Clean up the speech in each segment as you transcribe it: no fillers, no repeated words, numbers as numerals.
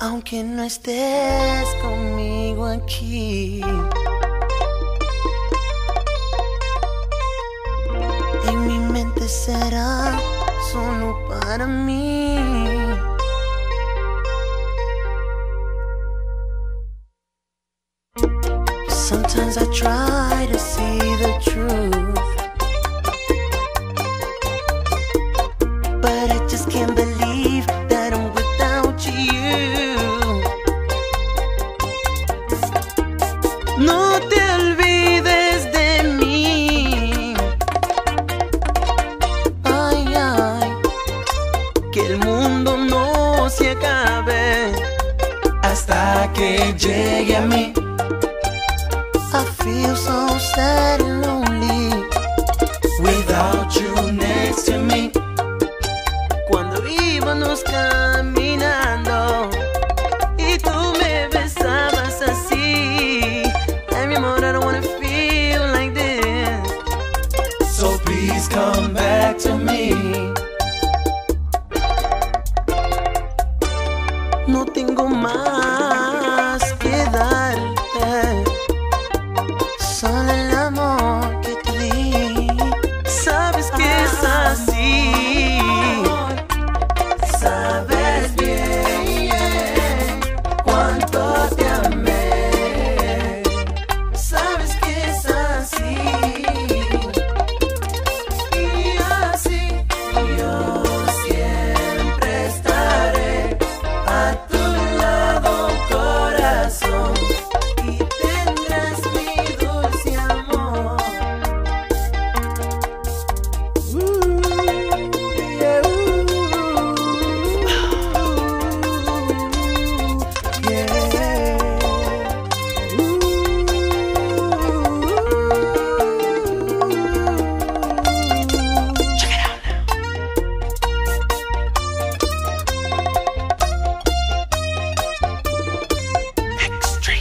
aunque no estés conmigo aquí. En mi mente será solo para mí. Sometimes I try to see the truth, but I just can't believe that I'm without you. No te olvides de mí. Ay, ay, que el mundo no se acabe hasta que llegue a mí. I feel so sad and lonely without you next to me. Cuando íbamos caminando y tú me besabas así. Ay, mi amor, I don't wanna feel like this. So please come back to me. No tengo más que darte, solo el amor que te di. Sabes que es así. Sabes bien cuánto te amé. Sabes que es así. Y así yo siempre estaré a tu lado, corazón. Y tendrás mi dulce amor. Yeah, check it out now. Xtreme.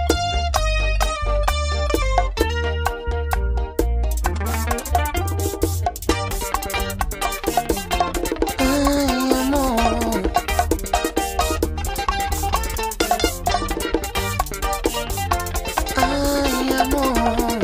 Ay, amor. Ay, amor.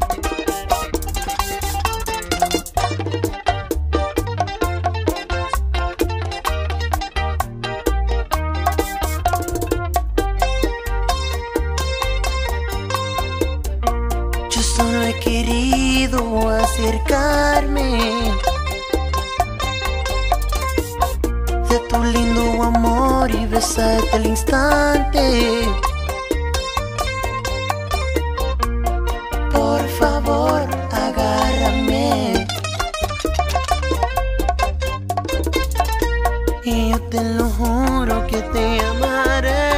Yo solo he querido acercarme de tu lindo amor y besarte al instante. Por favor, agárrame y yo te lo juro que te amaré.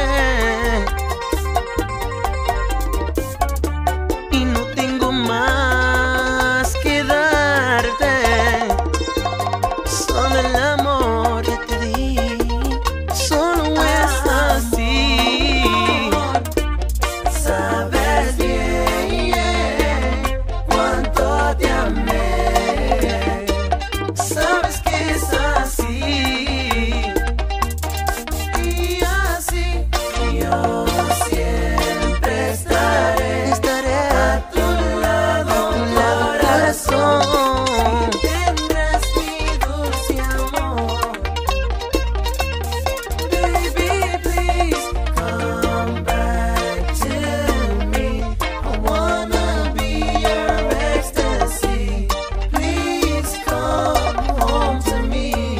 Y no tengo más que darte, solo el amor que te di. Solo es así. Sabes bien cuánto te amé. Sabes que es así. Y así yo siempre estaré a tu lado, corazón. Tendrás mi dulce amor. Baby, please come back to me. I wanna be your ecstasy. Please come home to me.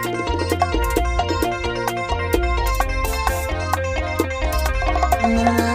Na, na,